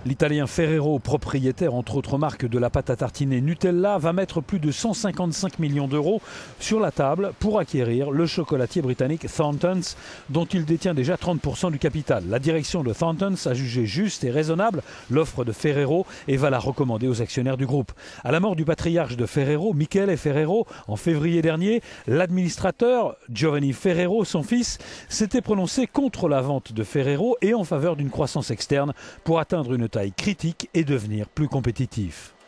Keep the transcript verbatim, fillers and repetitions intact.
L'Italien Ferrero, propriétaire entre autres marques de la pâte à tartiner Nutella, va mettre plus de cent cinquante-cinq millions d'euros sur la table pour acquérir le chocolatier britannique Thorntons, dont il détient déjà trente pour cent du capital. La direction de Thorntons a jugé juste et raisonnable l'offre de Ferrero et va la recommander aux actionnaires du groupe. À la mort du patriarche de Ferrero, Michele Ferrero, en février dernier, l'administrateur Giovanni Ferrero, son fils, s'était prononcé contre la vente de Ferrero et en faveur d'une croissance externe pour atteindre une taille critique et devenir plus compétitif.